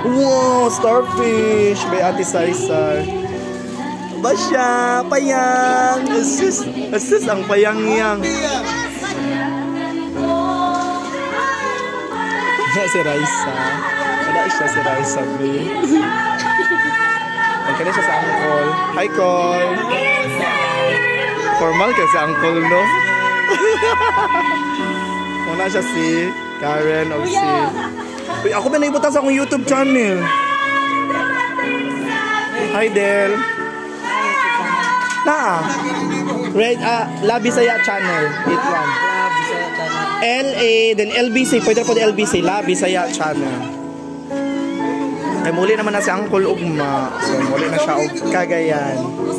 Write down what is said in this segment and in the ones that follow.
Wow, starfish. May ate Saysay. Ba siya? Payang. Asus ang payang-yang. Si Raisa. Wala siya si Raisa, be. Nagkala siya sa angkol. Hi, Col. Formal ka sa angkol, no? Muna siya si Karen o si... Uy, ako ba naibutan sa akong YouTube channel? Hi, Del. Labi Saya channel. 81. LA, then LBC. Pwede po LBC. Labi Saya channel. Ay, muli naman na si Uncle Ugma. So, muli na siya og Cagayan.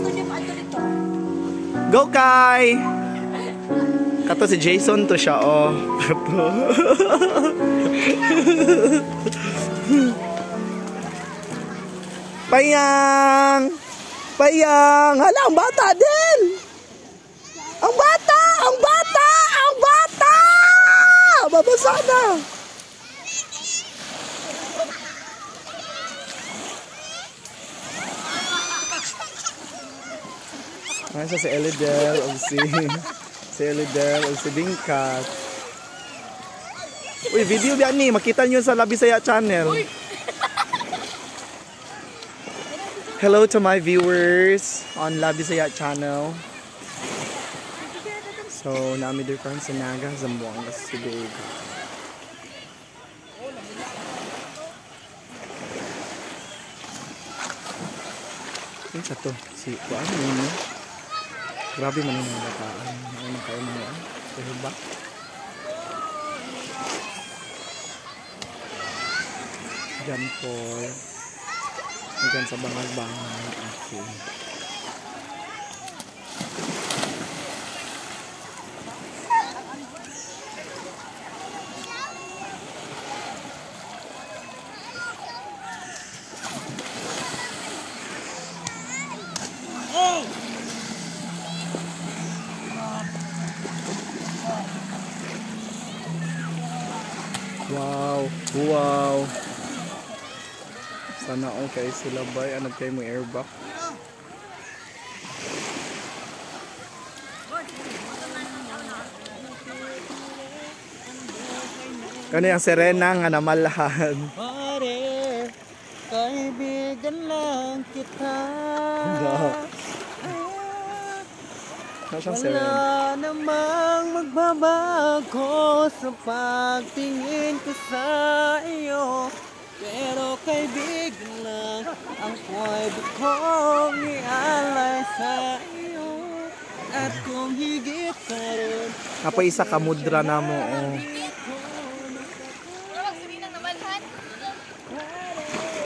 Go, Kai! Kato si Jason to siya, oh. Payang! Payang! Hala, ang bata din! Ang bata! Ang bata! Ang bata! Babasa na! Ano siya si Elidel o si Elidel o si Bingkat. Uy, video biyan ni. Makita nyo sa Labi Saya channel. Hello to my viewers on Labi Saya channel. So, namin doon parang sinaga sa Zamboanga si Dave. Ano sa to? Si Kuan mo. Grabe man yung mga bataan. Ano kayo mga pero ba? Diyan po. Diyan sa bangal-bangal. Okay. Wow, wow. Sana okay sila ba? Ano kayo mo airbag? Kano yung Serena nga namalahan? Pare, kaibigan lang kita. Wala namang magbabago sa pagtingin ko sa iyo. Pero kaibigan lang ang pwede kong ialay sa iyo. At kung higit pa rin, Apa isa ka mudra na mo, oh.